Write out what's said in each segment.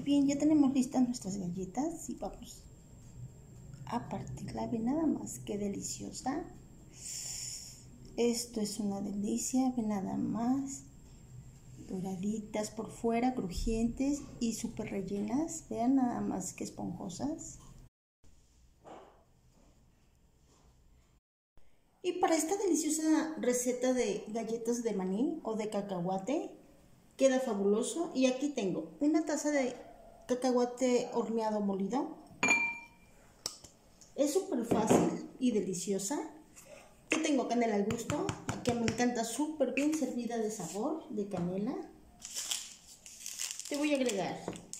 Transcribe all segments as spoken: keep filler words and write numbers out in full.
bien, ya tenemos listas nuestras galletas y vamos a partirla. Ve nada más, qué deliciosa. Esto es una delicia, ve nada más. Doraditas por fuera, crujientes y súper rellenas. Vean nada más que esponjosas. Y para esta deliciosa receta de galletas de maní o de cacahuate, queda fabuloso. Y aquí tengo una taza de cacahuate horneado molido. Es súper fácil y deliciosa. Aquí tengo canela al gusto, que me encanta, súper bien servida de sabor, de canela. Te voy a agregar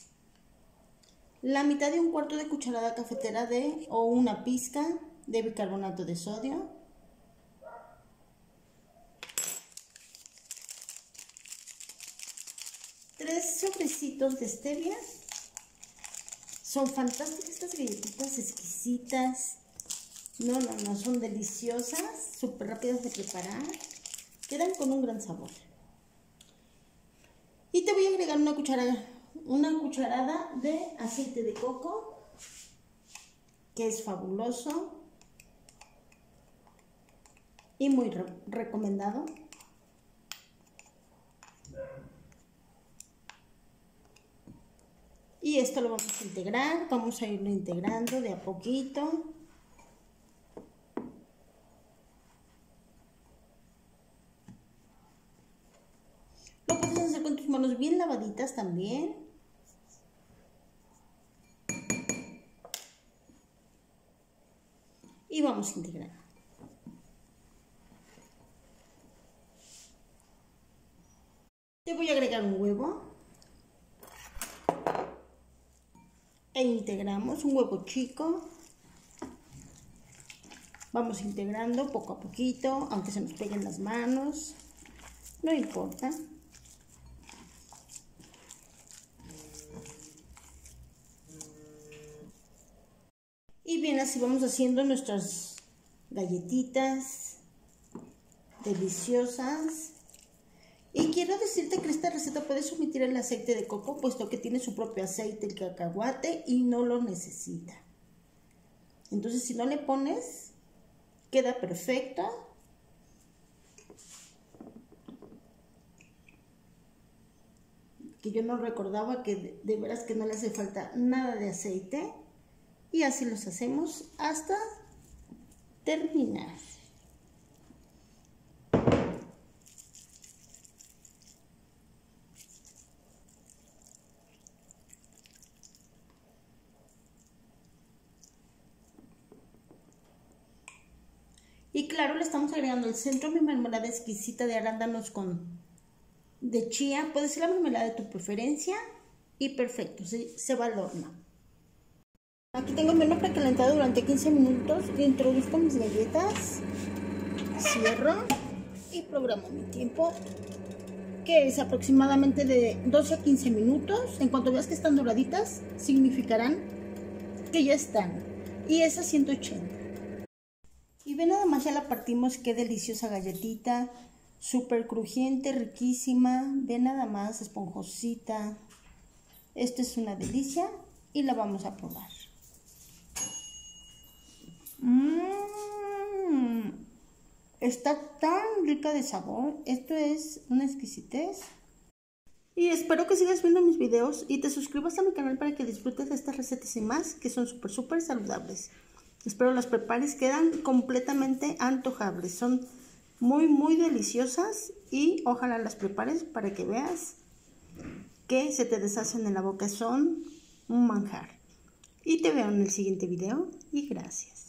la mitad de un cuarto de cucharada cafetera de o una pizca de bicarbonato de sodio. Tres sobrecitos de stevia. Son fantásticas estas galletitas, exquisitas. No, no, no, son deliciosas, súper rápidas de preparar. Quedan con un gran sabor. Y te voy a agregar una cucharada, una cucharada de aceite de coco, que es fabuloso y muy re recomendado. Y esto lo vamos a integrar, vamos a irlo integrando de a poquito. Lo puedes hacer con tus manos bien lavaditas también. Y vamos a integrar. Te voy a agregar un huevo. E integramos un huevo chico. Vamos integrando poco a poquito, aunque se nos peguen las manos, no importa. Y bien, así vamos haciendo nuestras galletitas deliciosas. Y quiero decirte que esta receta puedes omitir el aceite de coco, puesto que tiene su propio aceite el cacahuate y no lo necesita. Entonces, si no le pones, queda perfecto. Que yo no recordaba que de, de veras que no le hace falta nada de aceite. Y así los hacemos hasta terminar. Y claro, le estamos agregando el centro mi mermelada exquisita de arándanos con de chía. Puede ser la mermelada de tu preferencia y perfecto, se, se va al horno. Aquí tengo mi horno precalentado durante quince minutos. Introduzco mis galletas, cierro y programo mi tiempo, que es aproximadamente de doce a quince minutos. En cuanto veas que están doraditas, significarán que ya están. Y es a ciento ochenta. Y ve nada más, ya la partimos, qué deliciosa galletita, súper crujiente, riquísima, ve nada más, esponjosita. Esto es una delicia y la vamos a probar. Mmm, está tan rica de sabor, esto es una exquisitez. Y espero que sigas viendo mis videos y te suscribas a mi canal para que disfrutes de estas recetas y más, que son súper, súper saludables. Espero las prepares, quedan completamente antojables, son muy muy deliciosas y ojalá las prepares para que veas que se te deshacen en la boca, son un manjar. Y te veo en el siguiente video y gracias.